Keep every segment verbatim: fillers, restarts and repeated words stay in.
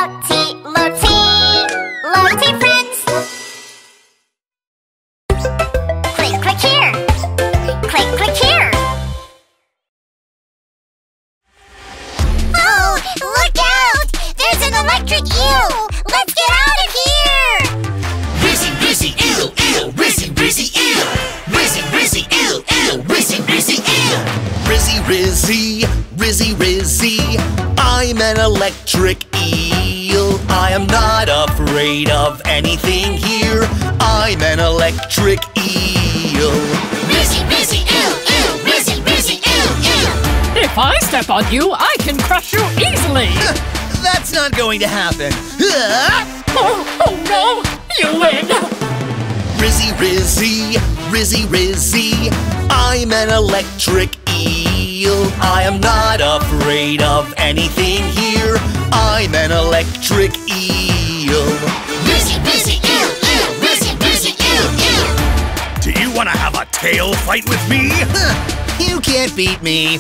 Lotty, Lotty, Lotty friends. Click, click here. Click, click here. Oh, look out! There's an electric eel! Let's get out of here! Rizzy, rizzy, eel, eel, rizzy, rizzy, eel. Rizzy, rizzy, eel, eel, rizzy, rizzy, eel. Rizzy, rizzy, rizzy, rizzy, I'm an electric eel. I am not afraid of anything here. I'm an electric eel. Rizzy, rizzy, eel, eel, rizzy, rizzy, eel, eel. If I step on you, I can crush you easily! That's not going to happen. Oh, oh no! You win! Rizzy, rizzy, rizzy, rizzy, I'm an electric eel. I am not afraid of anything here. I'm an electric eel. Rizzy, rizzy, eel, eel, rizzy, rizzy, eel, eel. Do you want to have a tail fight with me? You can't beat me.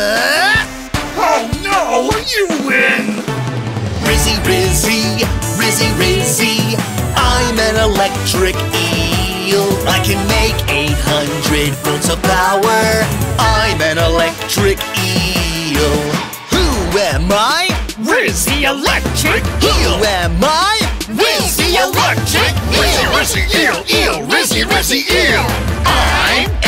Oh no, you win! Rizzy, rizzy, rizzy, rizzy, I'm an electric eel. I can make eight hundred volts of power. I'm an electric eel. Who am I? Rizzy Electric Who am I? Rizzy Electric Rizzy, rizzy, eel, eel, rizzy, rizzy, eel. I'm